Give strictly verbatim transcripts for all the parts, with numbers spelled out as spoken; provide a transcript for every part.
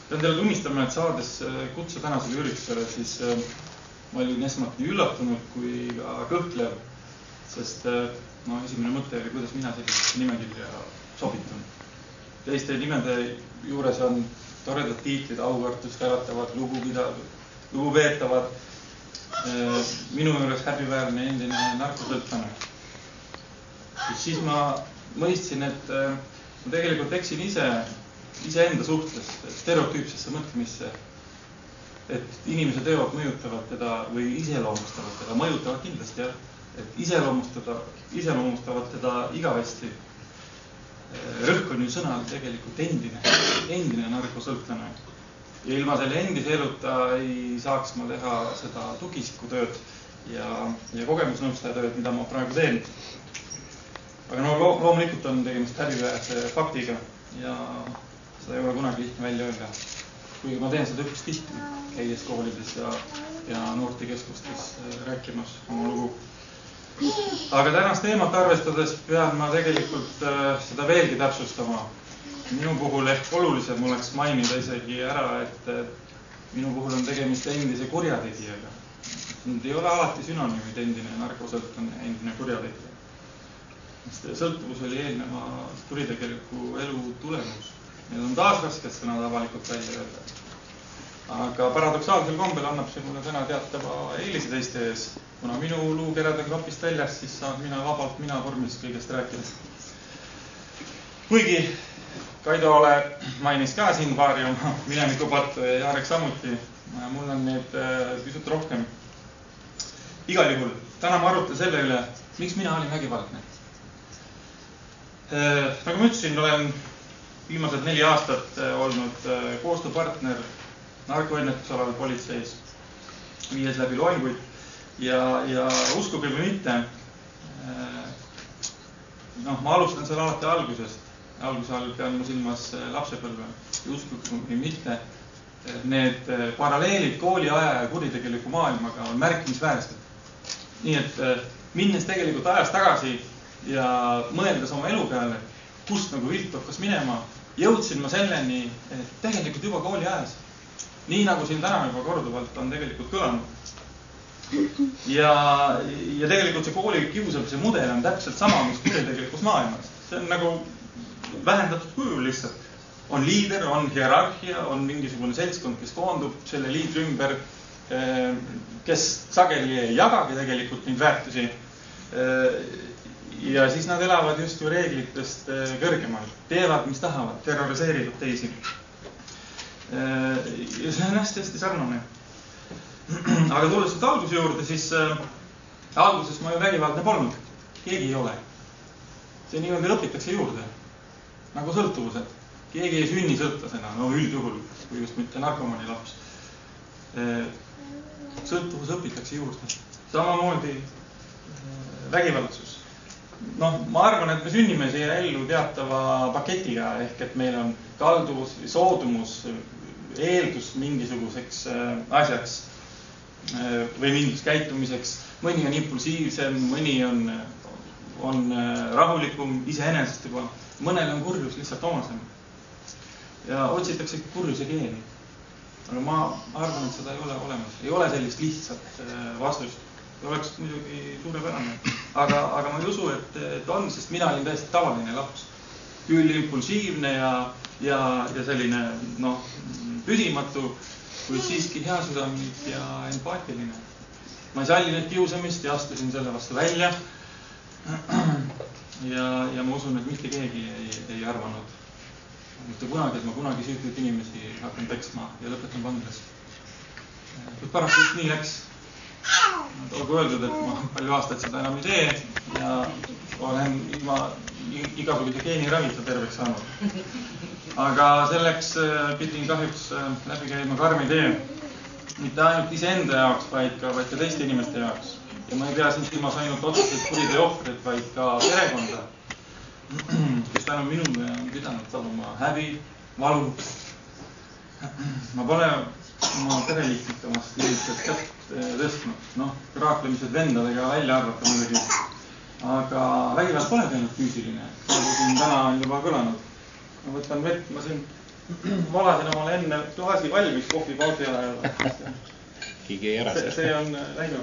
Pean teile tunnistama, et saades kutse tänasele üritusele, siis ma olin esmalt nii üllatunud kui ka kõhklev, sest no, esimene mõte oli, kuidas mina sellist nimekirja sobitun. Teiste nimede juures on toredad tiitlid, aukartust äratavad, lugupeetavad, minu juures häbiväärne endine narkosõltlane. Siis ma mõistsin, et ma tegelikult eksin ise, iseenda suhtes, stereotüüpsesse mõtlemisse, et inimese teod mõjutavad teda või iseloomustavad teda, mõjutavad kindlasti, jah, et iseloomustada, iseloomustavad teda igavesti. Rõhk on ju sõnal tegelikult endine, endine narkosõltlane. Ja ilma selle endise eluta ei saaks ma teha seda tugisikutööd ja, ja kogemusnõustaja tööd, mida ma praegu teen. Aga no lo loomulikult on tegemist häbiväärse faktiga ja seda ei ole kunagi lihtne välja öelda. Kuigi ma teen seda üpris tihti, käies koolides ja, ja noortekeskustes rääkimas oma lugu. Aga tänast teemat arvestades pean ma tegelikult seda veelgi täpsustama. Minu puhul ehk olulisem oleks mainida isegi ära, et minu puhul on tegemist endise kurjategijaga. Need ei ole alati sünonüümid endine narkosõltlane, endine kurjategija. Sõltuvus oli eelneva kuritegeliku elu tulemus. Need on taas rasked sõnad avalikult välja öelda. Aga paradoksaalsel kombel annab see mulle täna teatava eelise teiste ees. Kuna minu luukerad on kapist väljas, siis saab mina vabalt mina vormis kõigest rääkida. Kuigi Kaido ole mainis ka siin paari oma minemikupattu ja Jarek samuti. Mul on neid pisut rohkem. Igal juhul, täna ma arutan selle üle, miks mina olin vägivaldne. Nagu ma ütlesin, olen viimased neli aastat olnud koostööpartner narkoennetusalal politseis, viies läbi loenguid ja, ja uskuge või mitte, no, ma alustan seal alati algusest. Alguse all pean ma silmas lapsepõlve ja uskuge või mitte. Need paralleelid kooli aja ja kuritegeliku maailmaga on märkimisväärsed. Nii et minnes tegelikult ajas tagasi ja mõeldes oma elu peale, kust nagu vilt hakkas minema, jõudsin ma selleni, et tegelikult juba kooli ajas. Nii nagu siin täna juba korduvalt on tegelikult kõlanud. Ja, ja tegelikult see kooli kiusamise mudel on täpselt sama, mis kuritegelikus maailmas. See on nagu vähendatud kujul lihtsalt. On liider, on hierarhia, on mingisugune seltskond, kes koondub selle liidri ümber, kes sageli ei jagagi tegelikult neid väärtusi. Ja siis nad elavad just ju reeglitest kõrgemal. Teevad, mis tahavad, terroriseerivad teisi. Ja see on hästi-hästi sarnane. Aga tulles nüüd alguse juurde, siis alguses ma ju vägivaldne polnud. Keegi ei ole. See nii-öelda õpitakse juurde. Nagu sõltuvused. Keegi ei sünni sõltlasena, no üldjuhul, kui just mitte narkomani laps. Sõltuvus õpitakse juurde. Samamoodi vägivaldsus. No, ma arvan, et me sünnime siia ellu teatava paketiga, ehk et meil on kalduvus, soodumus, eeldus mingisuguseks asjaks või mingiks käitumiseks. Mõni on impulsiivsem, mõni on, on rahulikum, iseenesest juba. Mõnel on kurjus lihtsalt omasem. Ja otsitakse kurjuse geeni. Aga ma arvan, et seda ei ole olemas. Ei ole sellist lihtsat vastust. See oleks muidugi suurepärane. Aga, aga ma ei usu, et, et on, sest mina olin täiesti tavaline laps. Küll impulsiivne ja, ja, ja selline no, püsimatu, kuid siiski heasüdamlik ja empaatiline. Ma ei salli nüüd kiusamist ja astusin selle vastu välja. Ja, ja ma usun, et mitte keegi ei, ei arvanud. Mitte kunagi, et ma kunagi süütud inimesi hakkan peksma ja lõpetan vanglas. Kuid paraku just nii läks. Olgu öeldud, et ma palju aastaid seda enam ei tee ja olen ilma igasuguse geeni ravita terveks saanud. Aga selleks pidin kahjuks läbi käima karmi tee. Mitte ainult iseenda jaoks, vaid ka, vaid ka teiste inimeste jaoks. Ja ma ei pea siin silmas ainult otseselt kuriteo ohvrid, vaid ka perekonda, kes tänu minule on pidanud taluma häbi, valu. Ma pole oma pereliikmete omast lihtsalt kätt tõstnud. Noh, kraaklemised vendadega välja arvata muidugi. Aga vägivald pole teinud füüsiline. Nagu siin täna on juba kõlanud. Ma võtan vett, ma siin valasin omale enne klaasi valmis kohvipausi ajal. Keegi ei ära see. See on läinud.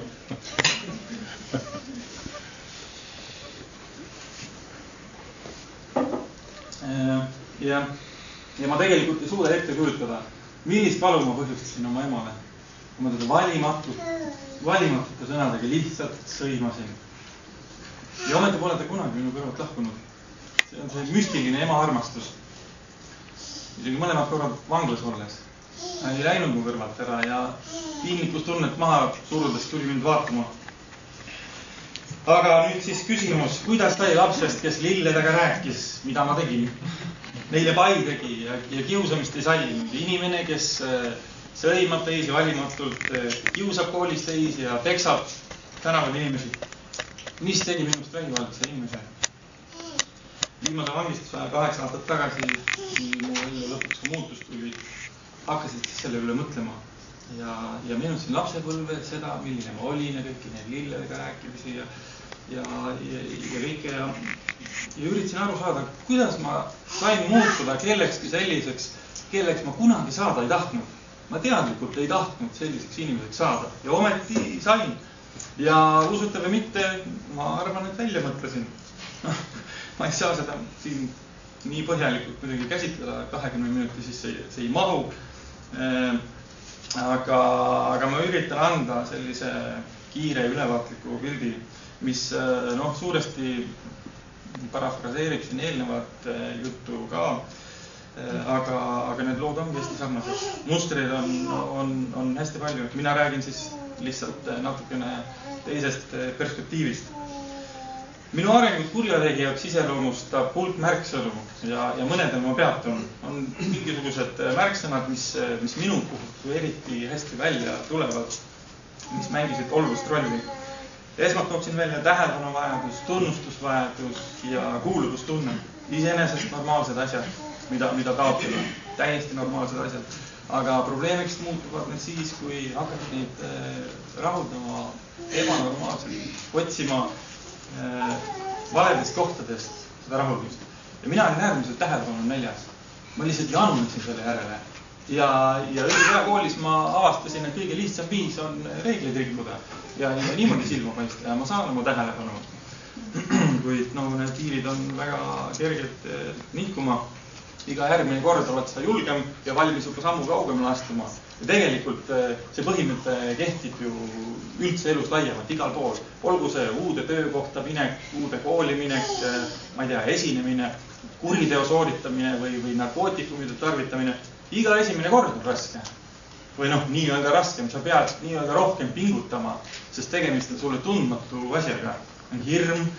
Ja, ja ma tegelikult ei suuda ette kujutada, millist valu ma põhjustasin oma emale. Ma teda valimatult, valimatute sõnadega lihtsalt sõimasin. Ja ometi pole ta kunagi minu kõrvalt lahkunud. See on see müstiline ema armastus. Isegi mõlemad korrad vanglas olles. Ta ei läinud mu kõrvalt ära ja piinlikkustunnet maha surudes tuli mind vaatama. Aga nüüd siis küsimus, kuidas sai lapsest, kes lilledega rääkis, mida ma tegin? Neile pai tegi ja, ja kiusamist ei sallinud. Inimene, kes sõimab teisi valimatult, kiusab koolis teisi ja peksab tänaval inimesi. Mis tegi minust vägivaldse inimese? Viimase vangistuse kaheksa aastat tagasi, mu ellu lõpuks ka muutus tuli, hakkasid selle üle mõtlema. Ja, ja meenutasin lapsepõlve, seda, milline ma olin ja kõiki neid lilledega rääkimisi ja, ja, ja, ja kõike. Ja, ja üritasin aru saada, kuidas ma sain muutuda kellekski selliseks, kelleks ma kunagi saada ei tahtnud. Ma teadlikult ei tahtnud selliseks inimeseks saada ja ometi sain. Ja usute või mitte, ma arvan, et välja mõtlesin. Ma ei saa seda siin nii põhjalikult muidugi käsitleda, kahekümne minuti siis see, see ei mahu. Aga, aga ma üritan anda sellise kiire ülevaatliku pildi, mis noh, suuresti parafraseerib siin eelnevat juttu ka, aga, aga need lood on hästi sarnased. Mustreid on, on, on hästi palju. Mina räägin siis lihtsalt natukene teisest perspektiivist. Minu arengut kurjategijaks iseloomustab hulk märksõnu ja, ja mõnedel ma peatun. On mingisugused märksõnad, mis, mis minu puhul eriti hästi välja tulevad, mis mängisid olulist rolli. Esmalt tooksin välja tähelepanuvajadus, tunnustusvajadus ja kuuluvustunne. Iseenesest normaalsed asjad, mida, mida taotleda. Täiesti normaalsed asjad. Aga probleemiks muutuvad need siis, kui hakkad neid rahuldama ebanormaalselt, otsima valedest kohtadest seda rahuldust. Ja mina olin äärmiselt tähelepanu näljas. Ma lihtsalt janunesin selle järele. Ja, ja õige koolis ma avastasin, et kõige lihtsam viis on reegleid rikkuda ja, ja niimoodi silma paista ja ma saan oma tähelepanu. Kuid no, need piirid on väga kergelt nihkuma. Iga järgmine kord oled sa julgem ja valmis juba sammu kaugemale astuma. Ja tegelikult see põhimõte kehtib ju üldse elus laiemalt igal pool. Olgu see uude töökohta minek, uude kooli minek, ma ei tea, esinemine, kuriteo sooritamine või, või narkootikumide tarvitamine. Iga esimene kord on raske. Või noh, nii-öelda raske, sa pead nii-öelda rohkem pingutama, sest tegemist on sulle tundmatu asjaga. On hirm,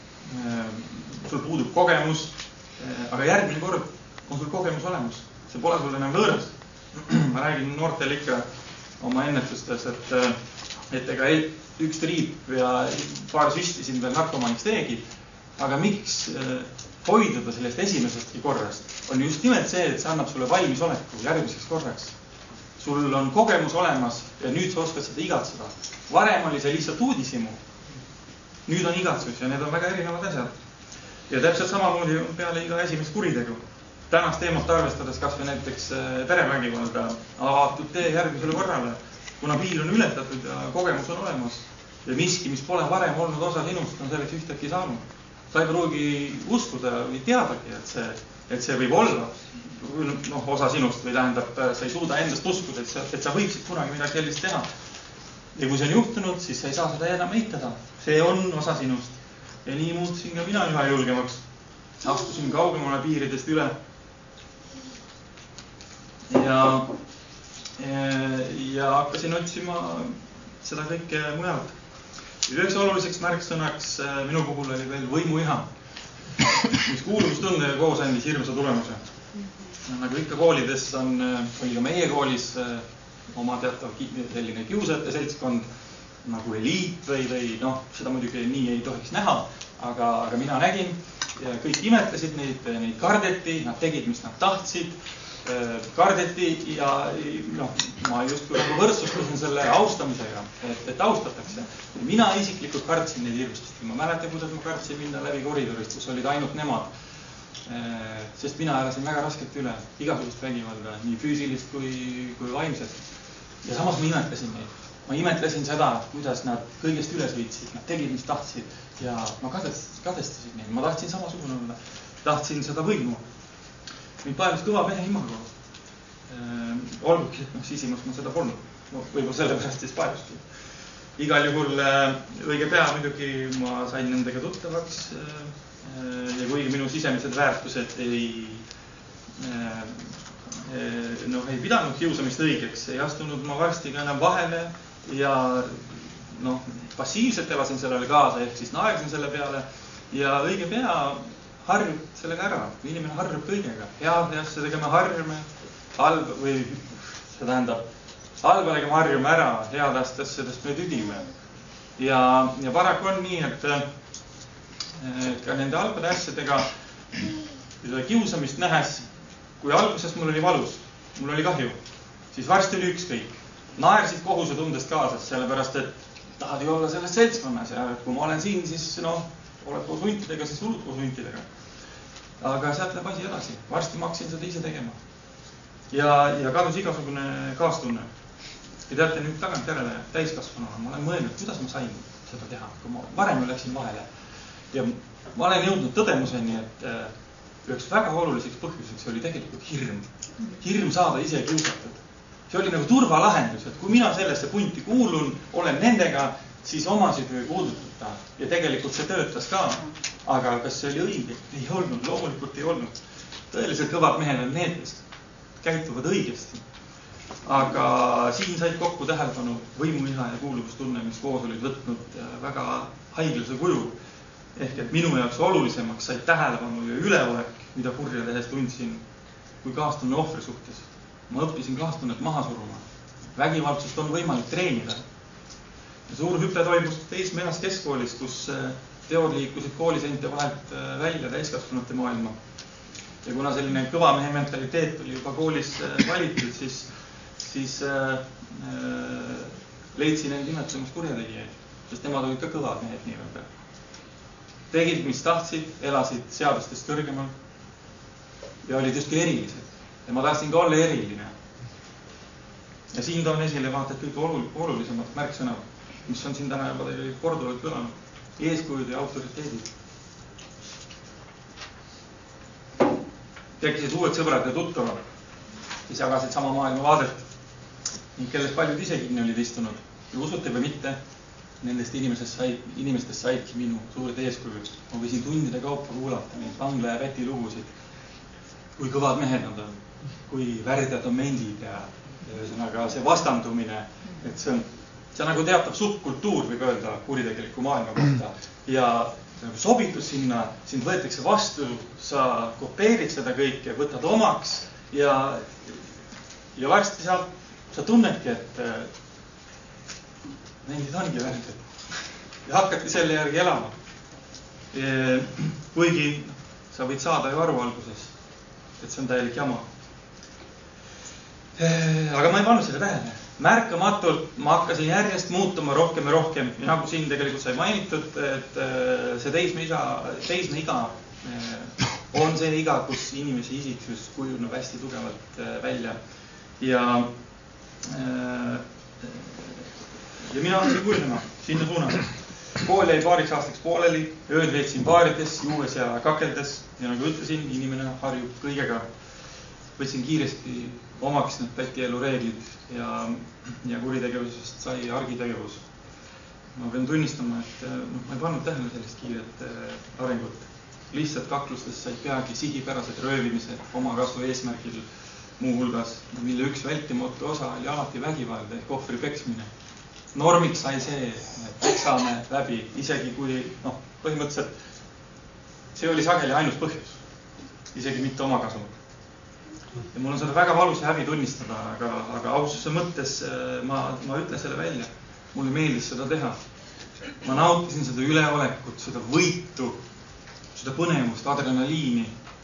sul puudub kogemus, aga järgmine kord on sul kogemus olemas. See pole sul enam võõras. Ma räägin noortel ikka oma ennetustes, et, et ega üks triip ja paar süsti siin veel narkomaniks teegi. Aga miks hoiduda sellest esimesestki korrast? On just nimelt see, et see annab sulle valmis oleku järgmiseks korraks. Sul on kogemus olemas ja nüüd sa oskad seda igatseda. Varem oli see lihtsalt uudisimu. Nüüd on igatsus ja need on väga erinevad asjad. Ja täpselt samamoodi peale iga esimest kuritegu. Tänast teemat arvestades kas või näiteks perevägivalda avatud tee järgmisele korrale, kuna piir on ületatud ja kogemus on olemas. Ja miski, mis pole varem olnud osa sinust, on selleks ühtegi saanud. Sa ei pruugi uskuda või teadagi, et see, et see võib olla no, osa sinust või tähendab, sa ei suuda endast uskuda, et sa, et sa võiksid kunagi midagi sellist teha. Ja kui see on juhtunud, siis sa ei saa seda enam eitada. See on osa sinust. Ja nii muutusin ka mina üha julgemaks. Astusin kaugemale piiridest üle. Ja, ja hakkasin otsima seda kõike mujalt. Üheks oluliseks märksõnaks minu puhul oli veel võimuiha, mis kuuluvustunne koos andis hirmsa tulemuse. Nagu ikka koolides on, oli ka meie koolis oma teatav selline kiusajate seltskond, nagu eliit või, või noh, seda muidugi nii ei tohiks näha, aga, aga mina nägin ja kõik imetlesid neid, neid kardeti, nad tegid, mis nad tahtsid. Kardeti ja noh, ma just nagu võrdsustasin selle austamisega, et, et austatakse. Mina isiklikult kartsin neid hirmsasti. Ma mäletan, kuidas ma kartsin minna läbi koridorist, kus olid ainult nemad. Sest mina elasin väga raskelt üle igasugust vägivalda, nii füüsilist kui, kui vaimselt. Ja samas ma imetlesin neid. Ma imetlesin seda, kuidas nad kõigest üle sõitsid, nad tegid, mis tahtsid ja ma kadestasin neid. Ma tahtsin samasugune olla, tahtsin seda võimu. Mind paelis kõva mehe imago. Olgugi, et noh, sisimas ma seda polnud. Võib-olla sellepärast siis paeluski. Igal juhul õige pea muidugi ma sain nendega tuttavaks ja kuigi minu sisemised väärtused ei, no, ei pidanud kiusamist õigeks, ei astunud ma varsti ka enam vahele ja noh, passiivselt elasin sellele kaasa, ehk siis naersin selle peale ja õige pea harjub sellega ära. Inimene harjub kõigega. Heade asjadega me harjume, halb või see tähendab, halbadega me harjume ära, heade asjadest me tüdime. Ja, ja paraku on nii, et et ka nende halbade asjadega kiusamist nähes, kui alguses mul oli valus, mul oli kahju, siis varsti oli ükskõik. Naersid kohuse tundest kaasas, sellepärast, et tahad ju olla selles seltskonnas ja kui ma olen siin, siis noh, oled koos huntidega, siis hullud koos huntidega. Aga sealt läheb asi edasi. Varsti ma hakkasin seda ise tegema. Ja, ja kadus igasugune kaastunne. Ja teate nüüd tagant järele täiskasvanuna, ma olen mõelnud, kuidas ma sain seda teha, kui ma varem läksin vahele. Ja ma olen jõudnud tõdemuseni, et üheks väga oluliseks põhjuseks oli tegelikult hirm. Hirm saada ise kiusatud. See oli nagu turvalahendus, et kui mina sellesse punti kuulun, olen nendega, siis omasid või puudututa. Ja tegelikult see töötas ka. Aga kas see oli õige? Ei olnud, loomulikult ei olnud. Tõeliselt kõvad mehed on need, kes käituvad õigesti. Aga siin said kokku tähelepanu võimuiha ja kuuluvustunne, mis koos olid võtnud väga haiglase kuju. Ehk et minu jaoks olulisemaks said tähelepanu ja üleolek, mida kurja tehes tundsin, kui kaastunne ohvri suhtes. Ma õppisin kaastunnet maha suruma. Vägivaldsust on võimalik treenida. Ja suur hüpe toimus teismeeas keskkoolis, kus teod liikusid kooliseinte vahelt välja täiskasvanute maailma. Ja kuna selline kõva mehe mentaliteet oli juba koolis valitud, siis, siis äh, leidsin end imetlemas kurjategijaid, sest nemad olid ka kõvad mehed nii-öelda. Tegid, mis tahtsid, elasid seadustest kõrgemal ja olid justkui erilised. Ja ma tahtsin ka olla eriline. Ja siin toon esile vaata kõige olulisemad märksõnad, mis on siin täna juba teile korduvalt kõlanud. Eeskujud ja autoriteedid. Tekkisid uued sõbrad ja tuttavad, kes jagasid sama maailma vaadet ning kellest paljud isegi olid istunud. Ja usute või mitte, nendest inimestest said, inimestest saidki minu suured eeskujud. Ma võisin tundide kaupa kuulata neid vangla ja Päti lugusid, kui kõvad mehed nad on, kui värdjad on mendid ja ühesõnaga see vastandumine, et see on, see on nagu teatav subkultuur, võib öelda, kuritegeliku maailma kohta. Ja sobitud sinna, sind võetakse vastu, sa kopeerid seda kõike, võtad omaks ja, ja varsti sa, sa tunnedki, et nendid ongi värdjad. Ja hakkadki selle järgi elama. Kuigi sa võid saada ju aru alguses, et see on täielik jama. Aga ma ei pannud seda tähele. Märkamatult ma hakkasin järjest muutuma rohkem ja rohkem. Ja nagu siin tegelikult sai mainitud, et see teismeiga, teismeiga on see iga, kus inimese isiksus kujuneb hästi tugevalt välja. Ja, ja mina hakkasin kujunema sinna suunas. Kool jäi paariks aastaks pooleli, ööd veetsin baarides, juues ja kakeldes. Ja nagu ütlesin, inimene harjub kõigega. Võtsin kiiresti omaks need Päti elu reeglid ja, ja kuritegevusest sai argitegevus. Ma pean tunnistama, et no, ma ei pannud tähele sellist kiiret arengut. Lihtsalt kaklustes said peagi sihipärased röövimised oma kasvu eesmärgil muu hulgas, mille üks vältimatu osa oli alati vägivald ehk ohvri peksmine. Normiks sai see, et peksame läbi, isegi kui noh, põhimõtteliselt see oli sageli ainus põhjus, isegi mitte oma kasu. Ja mul on seda väga valus ja häbi tunnistada, aga, aga aususe mõttes ma, ma ütlen selle välja. Mulle meeldis seda teha. Ma nautisin seda üleolekut, seda võitu, seda põnevust, adrenaliini.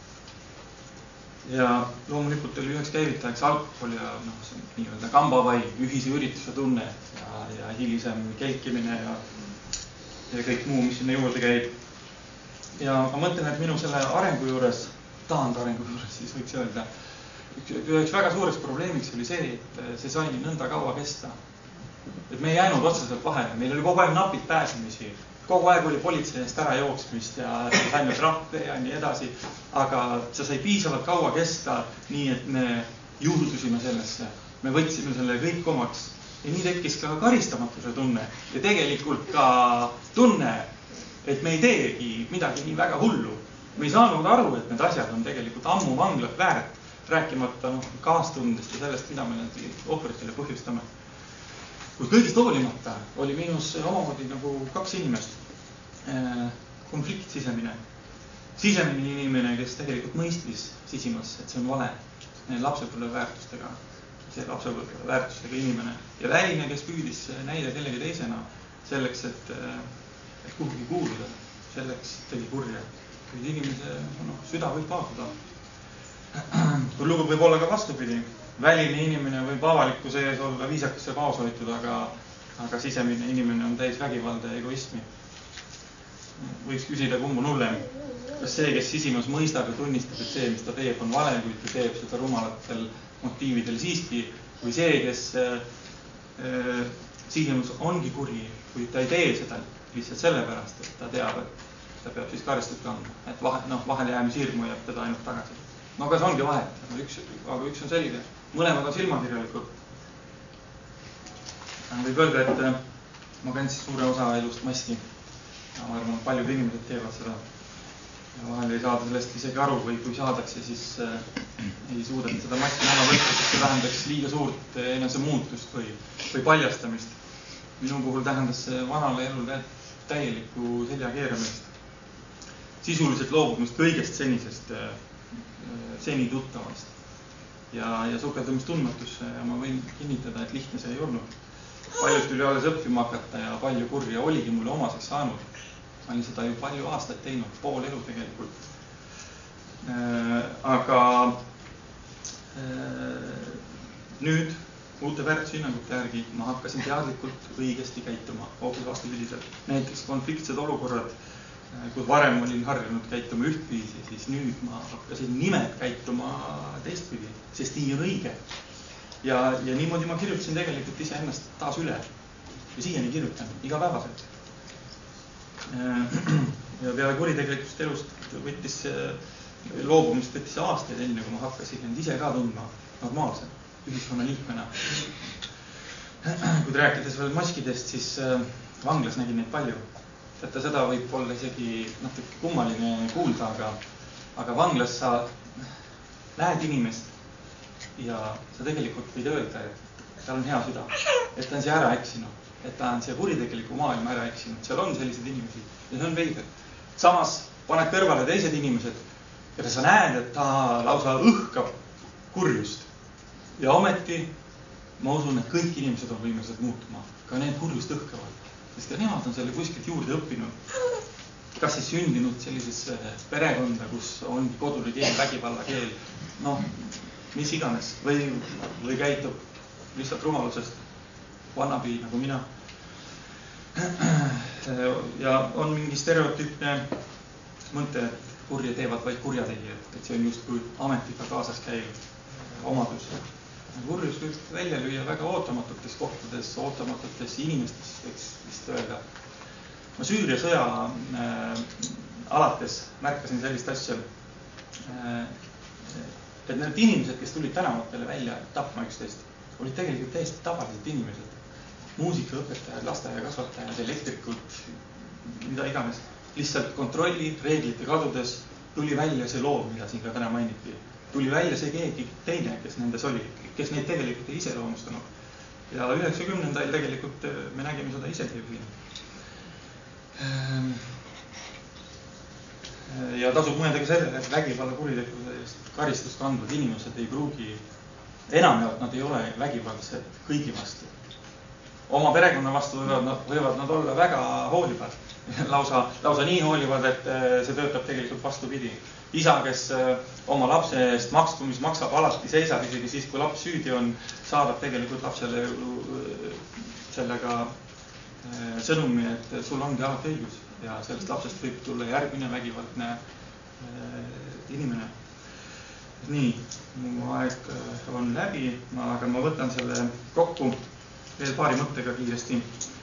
Ja loomulikult oli üheks käivitajaks alkohol ja noh, see nii-öelda kambavai, ühise ürituse tunne ja, ja hilisem kelkimine ja, ja kõik muu, mis sinna juurde käib. Ja ma mõtlen, et minu selle arengu juures taandarengu juures, siis võiks öelda. Üks väga suureks probleemiks oli see, et see sai nõnda kaua kesta. Et me ei jäänud otseselt vahele, meil oli kogu aeg napid pääsemisi, kogu aeg oli politsei eest ära jooksmist ja saime trahve ja nii edasi, aga see sai piisavalt kaua kesta, nii et me juurdusime sellesse, me võtsime selle kõik omaks ja nii tekkis ka karistamatuse tunne ja tegelikult ka tunne, et me ei teegi midagi nii väga hullu. Me ei saanud aru, et need asjad on tegelikult ammu vanglat väärt, rääkimata no, kaastundest ja sellest, mida me need ohvritele põhjustame. Kui kõigist hoolimata oli minus omamoodi nagu kaks inimest. Konflikt sisemine. Sisemine inimene, kes tegelikult mõistis sisimas, et see on vale. Lapsepõlve väärtustega, see lapsepõlve väärtustega inimene. Ja väline, kes püüdis näida kellegi teisena selleks, et, et kuhugi kuuluda. Selleks tegi kurja. Kui inimese no, süda võib paatuda. Kui lugu võib olla ka vastupidi. Väline inimene võib avalikkuse ees olla viisakas ja vaoshoitud, aga, aga sisemine inimene on täis vägivalda ja egoismi. Võiks küsida, kumb on hullem. Kas see, kes sisimas mõistab ja tunnistab, et see, mis ta teeb, on vale, kui ta teeb seda rumalatel motiividel siiski, või see, kes äh, sisimas ongi kuri, kui ta ei tee seda lihtsalt sellepärast, et ta teab, et ta peab siis karistust kandma. Et vahe, no, vahel jäämishirmu jääb teda ainult tagasi. No kas ongi vahet, aga üks, aga üks on selline. Mõlemad on silmakirjalikud. Võib öelda, et ma kandsin suure osa elust maski. Ja ma arvan, paljud inimesed teevad seda. Ja vahel ei saada sellest isegi aru või kui saadakse, siis äh, ei suudeta seda maski näha võtta, sest see tähendaks liiga suurt enese muutust või, või paljastamist. Minu puhul tähendas see vanale elule täielikku selja keeramist. Sisuliselt loobumist kõigest senisest äh, seni tuttavast ja, ja sukeldumist tundmatusse ja ma võin kinnitada, et lihtne see ei olnud. Paljud tuli alles õppima hakata ja palju kurja oligi mulle omaseks saanud. Ma olin seda ju palju aastaid teinud, pool elu tegelikult. Äh, aga äh, nüüd uute väärtushinnangute järgi ma hakkasin teadlikult õigesti käituma, hoopis vastupidiselt. Näiteks konfliktsed olukorrad, kui varem olin harjunud käituma ühtviisi, siis nüüd ma hakkasin nimed käituma teistpidi, sest nii on õige. Ja, ja niimoodi ma kirjutasin tegelikult ise ennast taas üle. Ja siiani kirjutan, igapäevaselt. Ja peale kuritegelikust elust võttis, loobumist võttis aastaid enne, kui ma hakkasin end ise ka tundma normaalselt, ühiskonna liikmena. Kui rääkides veel maskidest, siis vanglas nägin neid palju. Että seda võib olla isegi natuke kummaline kuulda, aga, aga vanglas sa näed inimest ja sa tegelikult võid öelda, et tal on hea süda, et ta on siia ära eksinud, et ta on siia kuritegeliku maailma ära eksinud. Seal on sellised inimesi ja see on veider. Samas paned kõrvale teised inimesed, keda sa näed, et ta lausa õhkab kurjust. Ja ometi ma usun, et kõik inimesed on võimelised muutuma, ka need kurjust õhkavad. Sest ja nemad on selle kuskilt juurde õppinud. Kas siis sündinud sellisesse perekonda, kus on kodune keel, vägivalla keel, noh, mis iganes. Või, või käitub lihtsalt rumalusest, vannabi nagu mina. Ja on mingi stereotüüpne mõte, et kurja teevad vaid kurjategijad, et see on just kui ametiga kaasas käiv omadus. Kurjus võib välja lüüa väga ootamatutes kohtades, ootamatutes inimestes, võiks vist öelda. Ma Süüria sõja äh, alates märkasin sellist asja, äh, et need inimesed, kes tulid tänavatele välja tapma üksteist, olid tegelikult täiesti tavalised inimesed. Muusikaõpetajad, lasteaia kasvatajad, elektrikud, mida iganes. Lihtsalt kontrolli, reeglite kadudes tuli välja see loom, mida siin ka täna mainiti. Tuli välja see keegi teine, kes nendes oli, kes neid tegelikult ei ise loomustanud. Ja üheksakümnendail tegelikult me nägime seda isegi siin. Ja tasub mõelda ka sellele, et vägivalla kuritegevuse eest karistust kandvad inimesed ei pruugi, enamjaolt nad ei ole vägivaldsed kõigi vastu. Oma perekonna vastu võivad nad, võivad nad olla väga hoolivad. Lausa, lausa nii hoolivad, et see töötab tegelikult vastupidi. Isa, kes oma lapse eest maksku, mis maksab alati, seisab isegi siis, kui laps süüdi on, saadab tegelikult lapsele sellega sõnumi, et sul ongi alati õigus ja sellest lapsest võib tulla järgmine vägivaldne inimene. nii, mu aeg on läbi, aga ma võtan selle kokku veel paari mõttega kiiresti.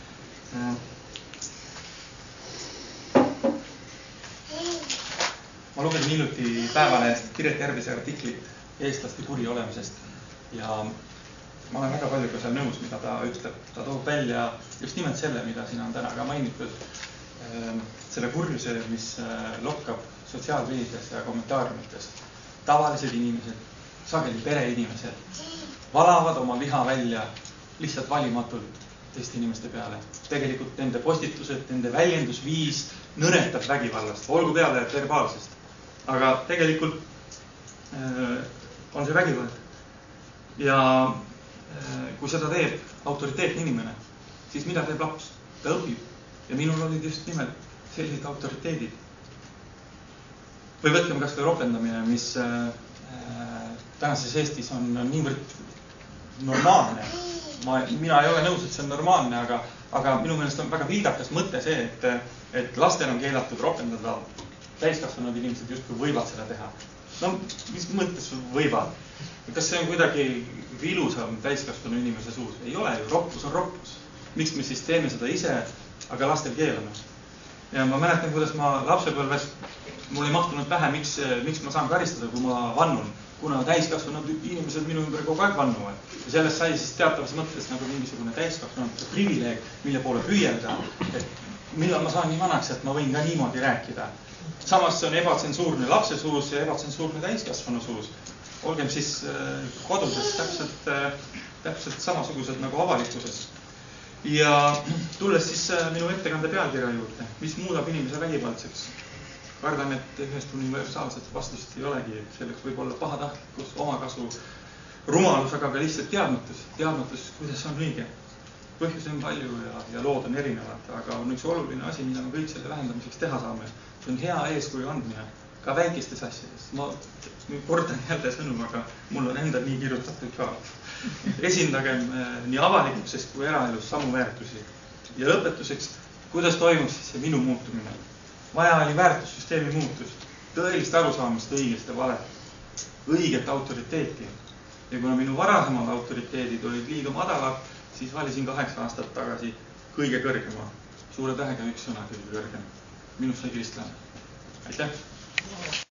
Ma lugesin hiljuti Päevalehest Piret Järvise artiklit eestlaste kuri olemisest ja ma olen väga palju ka seal nõus, mida ta ütleb. Ta toob välja just nimelt selle, mida siin on täna ka mainitud, selle kurjuse, mis lokkab sotsiaalmeedias ja kommentaariumites. Tavalised inimesed, sageli pereinimesed valavad oma viha välja lihtsalt valimatult teiste inimeste peale. Tegelikult nende postitused, nende väljendusviis nõretab vägivallast, olgu peale verbaalsest. Aga tegelikult äh, on see vägivald. Ja äh, kui seda teeb autoriteetne inimene, siis mida teeb laps? Ta õpib. Ja minul olid just nimelt sellised autoriteedid. Või võtkem kas või ropendamine, mis äh, tänases Eestis on niivõrd normaalne. Ma, mina ei ole nõus, et see on normaalne, aga, aga minu meelest on väga vildakas mõte see, et, et lastel on keelatud ropendada, täiskasvanud inimesed justkui võivad seda teha. No, mis mõttes võivad? Kas see on kuidagi ilusam täiskasvanud inimese suus? Ei ole ju, roppus on roppus. Miks me siis teeme seda ise, aga lastel keelame? Ja ma mäletan, kuidas ma lapsepõlves, mul ei mahtunud pähe, miks, miks ma saan karistada, kui ma vannun, kuna täiskasvanud inimesed minu ümber kogu aeg vannuvad. Ja sellest sai siis teatavas mõttes nagu mingisugune täiskasvanud privileeg, mille poole püüelda, et millal ma saan nii vanaks, et ma võin ka niimoodi rääkida. Samas see on ebatsensuurne lapse suus ja ebatsensuurne täiskasvanu suus. Olgem siis koduses täpselt, täpselt samasugused nagu avalikkuses. Ja tulles siis minu ettekande pealkirja juurde, mis muudab inimese vägivaldseks. Kardan, et ühest universaalset vastust ei olegi, et selleks võib olla pahatahtlikkus, omakasu, rumalus, aga ka lihtsalt teadmatus. Teadmatus, kuidas on õige. Põhjus on palju ja, ja lood on erinevad, aga on üks oluline asi, mida me kõik selle vähendamiseks teha saame. See on hea eeskuju andmine, ka väikestes asjades. Ma kordan jälle sõnum, aga mul on endal nii kirjutatud ka. Esindagem nii avalikkuses kui eraelus samu väärtusi. Ja lõpetuseks, kuidas toimus see minu muutumine? Vaja oli väärtussüsteemi muutus, tõelist arusaamist õigest ja valet, õiget autoriteeti. Ja kuna minu varasemad autoriteedid olid liiga madalad, siis valisin kaheksa aastat tagasi kõige kõrgema. Suure tähega üks sõna kõige kõrgem. Minust sai kristlane. Aitäh!